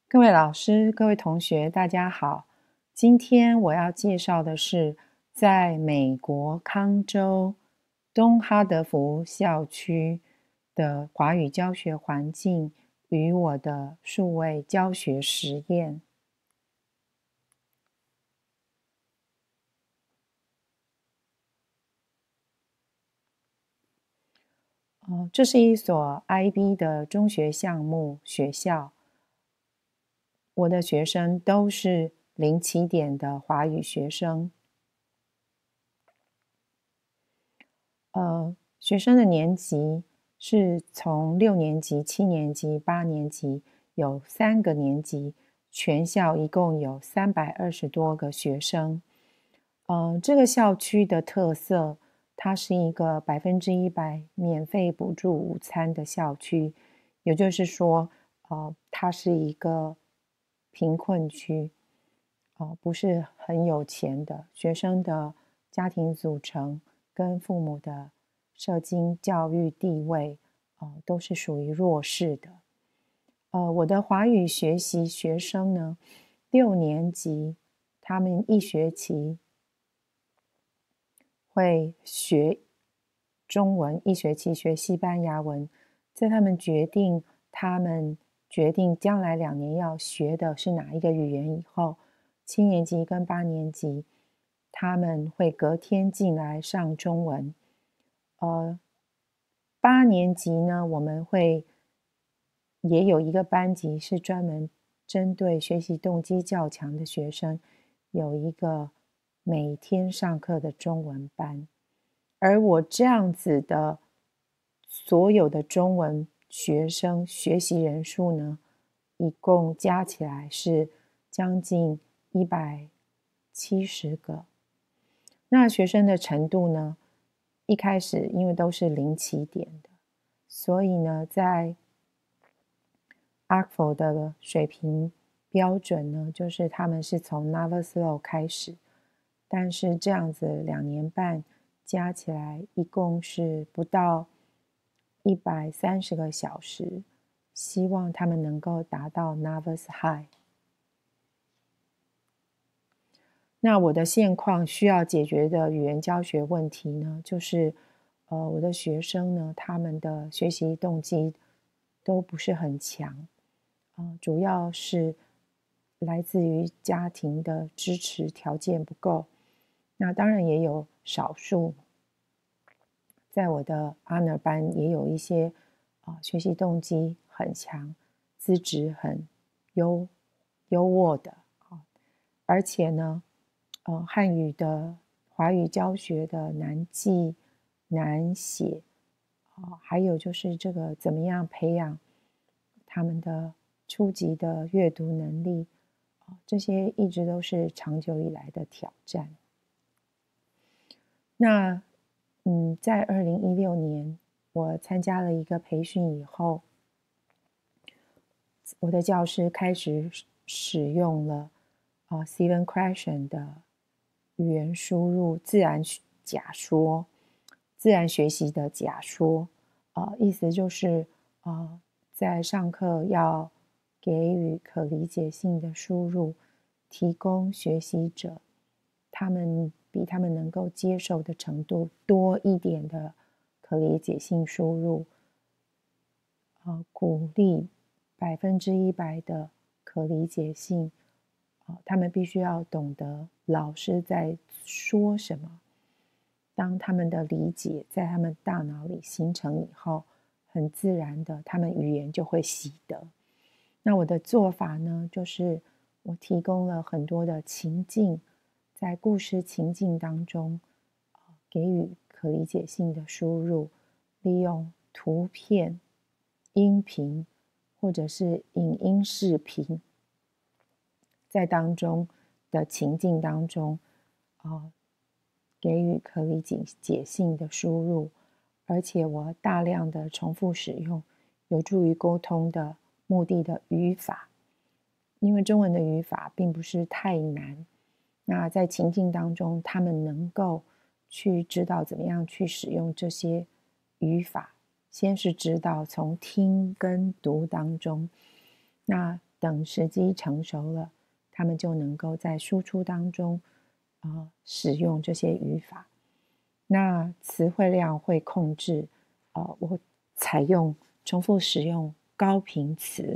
各位老师、各位同学，大家好。今天我要介绍的是在美国康州东哈德福校区的华语教学环境与我的数位教学实验。这是一所 IB 的中学项目学校。我的学生都是零起点的华语学生。学生的年级是从6年级、7年级、8年级，有3个年级，全校一共有320多个学生。这个校区的特色，它是一个100%免费补助午餐的校区，也就是说，它是一个贫困区，不是很有钱的学生的家庭组成跟父母的社经教育地位，都是属于弱势的。我的华语学习学生呢，6年级他们一学期会学中文，一学期学西班牙文。在他们决定将来2年要学的是哪一个语言以后，7年级跟8年级他们会隔天进来上中文。8年级呢，我们也有一个班级是专门针对学习动机较强的学生，有一个每天上课的中文班。而我这样子的所有的中文学生学习人数呢，一共加起来是将近170个。那学生的程度呢，一开始因为都是零起点的，所以呢，在 ACFL 的水平标准呢，就是他们是从 Novice Low 开始，但是这样子2年半加起来一共是不到130个小时，希望他们能够达到 Novice High。那我的现况需要解决的语言教学问题呢，就是我的学生呢，他们的学习动机都不是很强，主要是来自于家庭的支持条件不够。那当然也有少数，在我的 Honor 班也有一些学习动机很强，资质很优渥的，而且呢，汉语的华语教学的难记难写，还有就是这个怎么样培养他们的初级的阅读能力，这些一直都是长久以来的挑战。那在2016年我参加了一个培训以后，我的教室开始使用了Steven Krashen 的语言输入自然假说，自然学习的假说，意思就是在上课要给予可理解性的输入，提供学习者比他们能够接受的程度多一点的可理解性输入，鼓励100%的可理解性，他们必须要懂得老师在说什么。当他们的理解在他们大脑里形成以后，很自然的，他们语言就会习得。那我的做法呢，就是我提供了很多的情境，在故事情境当中，给予可理解性的输入，利用图片、音频或者是影音视频，在当中的情境当中，给予可理解性的输入，而且我大量的重复使用有助于沟通的目的的语法，因为中文的语法并不是太难。那在情境当中，他们能够去知道怎么样去使用这些语法，先是知道从听跟读当中，那等时机成熟了，他们就能够在输出当中使用这些语法。那词汇量会控制，我采用重复使用高频词。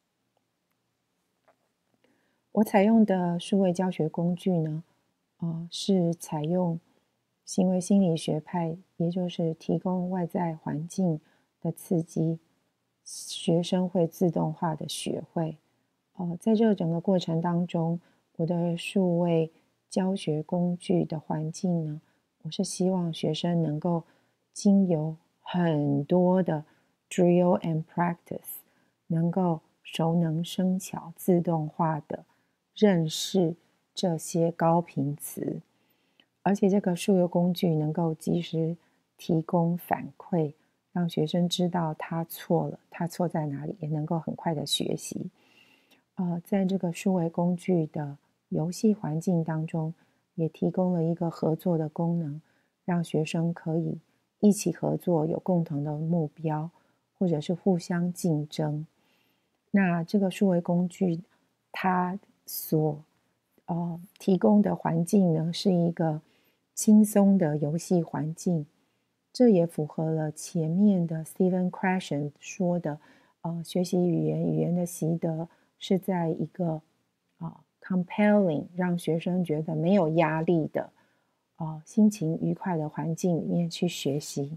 我采用的数位教学工具呢，是采用行为心理学派，也就是提供外在环境的刺激，学生会自动化的学会。在这整个过程当中，我的数位教学工具的环境呢，我是希望学生能够经由很多的 drill and practice， 能够熟能生巧、自动化的认识这些高频词，而且这个数位工具能够及时提供反馈，让学生知道他错了，他错在哪里，也能够很快的学习。在这个数位工具的游戏环境当中，也提供了一个合作的功能，让学生可以一起合作，有共同的目标，或者是互相竞争。那这个数位工具它所提供的环境呢，是一个轻松的游戏环境，这也符合了前面的 Stephen Krashen 说的，学习语言的习得是在一个compelling 让学生觉得没有压力的心情愉快的环境里面去学习。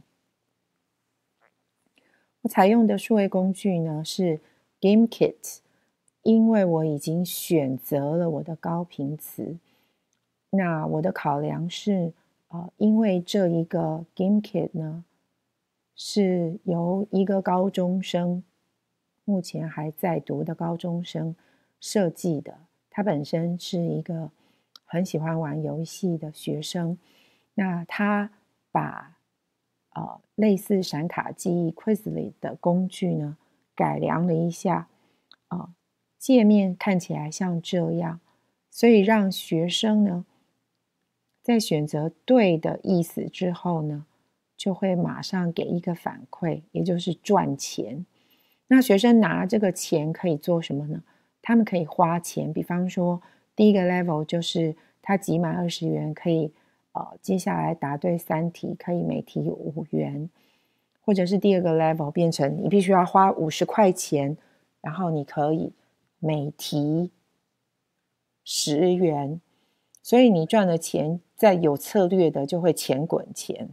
我采用的数位工具呢是 GamKit， 因为我已经选择了我的高频词。那我的考量是因为这一个 GamKit 呢是由一个高中生，目前还在读的高中生设计的，他本身是一个很喜欢玩游戏的学生。那他把类似闪卡记忆 Quizlet 的工具呢改良了一下，界面看起来像这样，所以让学生呢在选择对的意思之后呢，就会马上给一个反馈，也就是赚钱。那学生拿这个钱可以做什么呢？他们可以花钱，比方说第一个 level 就是他集满20元可以接下来答对3题，可以每题5元，或者是第二个 level 变成你必须要花50块钱，然后你可以每题10元，所以你赚的钱在有策略的就会钱滚钱。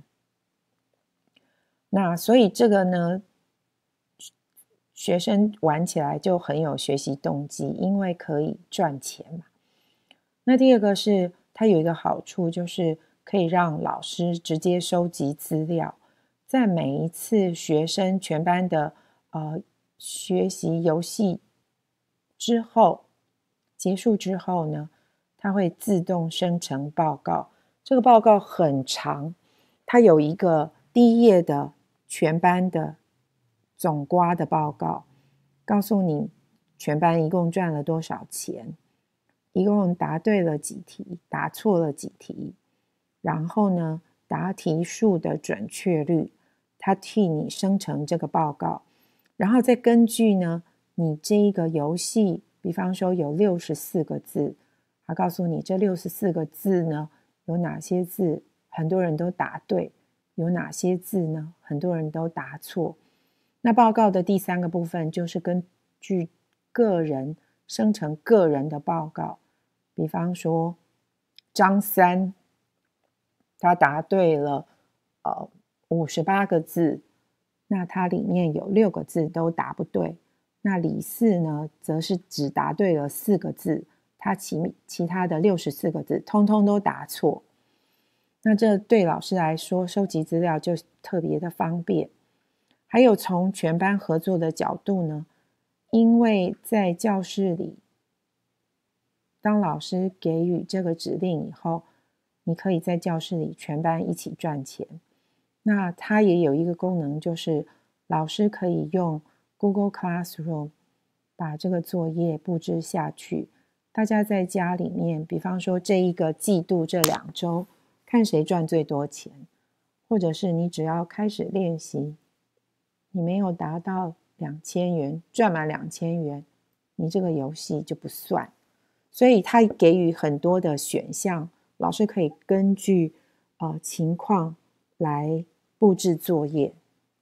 那所以这个呢，学生玩起来就很有学习动机，因为可以赚钱嘛。那第二个是它有一个好处，就是可以让老师直接收集资料，在每一次学生全班的学习游戏之后结束之后呢，它会自动生成报告。这个报告很长，它有一个第1页的全班的总括的报告，告诉你全班一共赚了多少钱，一共答对了几题，答错了几题，然后呢，答题数的准确率，它替你生成这个报告，然后再根据呢，你这一个游戏，比方说有64个字，它告诉你这64个字呢，有哪些字很多人都答对，有哪些字呢，很多人都答错。那报告的第3个部分就是根据个人生成个人的报告，比方说张三他答对了58个字，那它里面有6个字都答不对。那李四呢，则是只答对了4个字，他其他的64个字通通都答错。那这对老师来说，收集资料就特别的方便。还有从全班合作的角度呢，因为在教室里，当老师给予这个指令以后，你可以在教室里全班一起赚钱。那它也有一个功能，就是老师可以用 Google Classroom 把这个作业布置下去，大家在家里面，比方说这一个季度这2周，看谁赚最多钱，或者是你只要开始练习，你没有达到2000元，赚满2000元， 你这个游戏就不算。所以他给予很多的选项，老师可以根据情况来布置作业。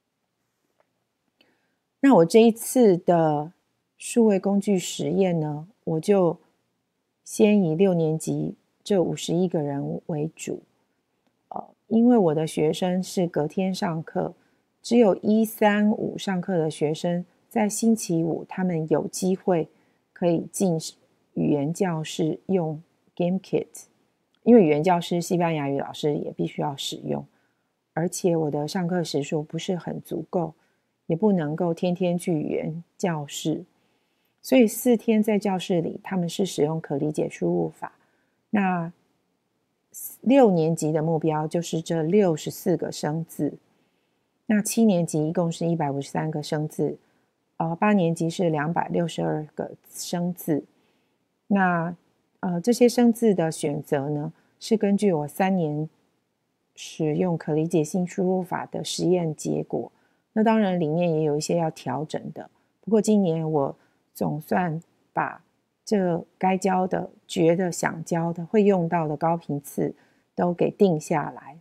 那我这一次的数位工具实验呢，我就先以6年级这51个人为主，因为我的学生是隔天上课，只有1、3、5上课的学生，在星期五他们有机会可以进语言教室用 GamKit， 因为语言教师西班牙语老师也必须要使用，而且我的上课时数不是很足够，也不能够天天去语言教室，所以4天在教室里他们是使用可理解输入法。那6年级的目标就是这64个生字，那7年级一共是153个生字，8年级是262个生字。那这些生字的选择呢，是根据我3年使用可理解性输入法的实验结果。那当然里面也有一些要调整的，不过今年我总算把这该教的、觉得想教的、会用到的高频次都给定下来。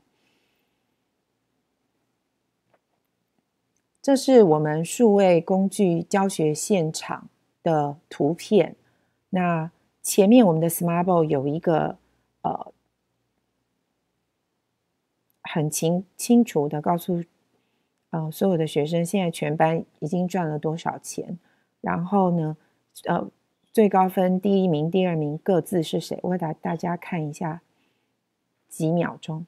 这是我们数位工具教学现场的图片。那前面我们的 Smartboard 有一个很清楚的告诉所有的学生现在全班已经赚了多少钱，然后呢最高分第1名、第2名各自是谁，我会给大家看一下几秒钟。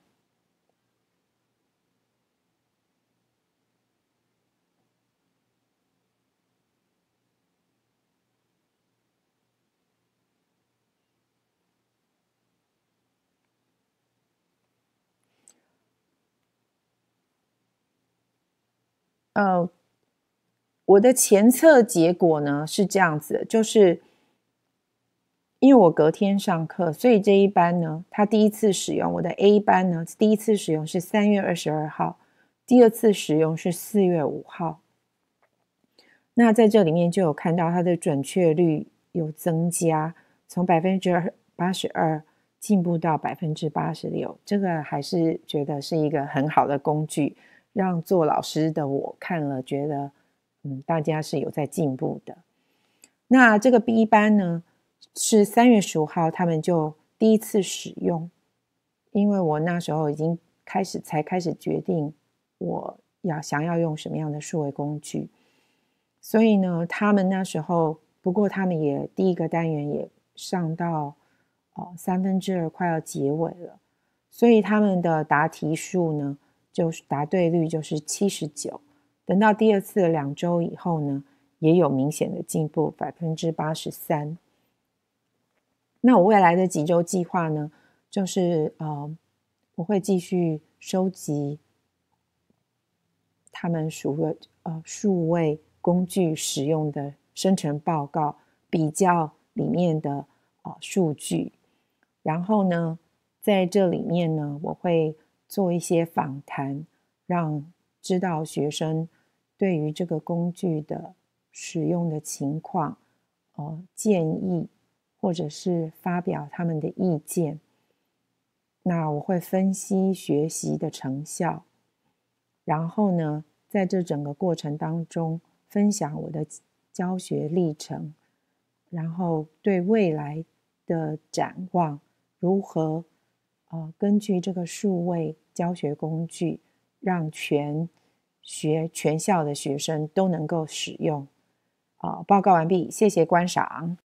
我的前测结果呢是这样子的，就是因为我隔天上课，所以这一班呢，他第一次使用我的 A 班呢，第一次使用是3月22号，第二次使用是4月5号。那在这里面就有看到它的准确率有增加，从82%进步到86%，这个还是觉得是一个很好的工具，让做老师的我看了觉得大家是有在进步的。那这个 B 班呢是3月15号他们就第一次使用，因为我那时候已经才开始决定我想要用什么样的数位工具，所以呢他们那时候，不过他们也第一个单元也上到2/3快要结尾了，所以他们的答题数呢就是答对率就是79%，等到第二次的2周以后呢也有明显的进步83%。那我未来的几周计划呢，就是我会继续收集他们数位工具使用的生成报告，比较里面的数据，然后呢在这里面呢我会做一些访谈，让知道学生对于这个工具的使用的情况建议，或者是发表他们的意见。那我会分析学习的成效，然后呢在这整个过程当中分享我的教学历程，然后对未来的展望，如何根据这个数位教学工具让全校的学生都能够使用。报告完毕，谢谢观赏。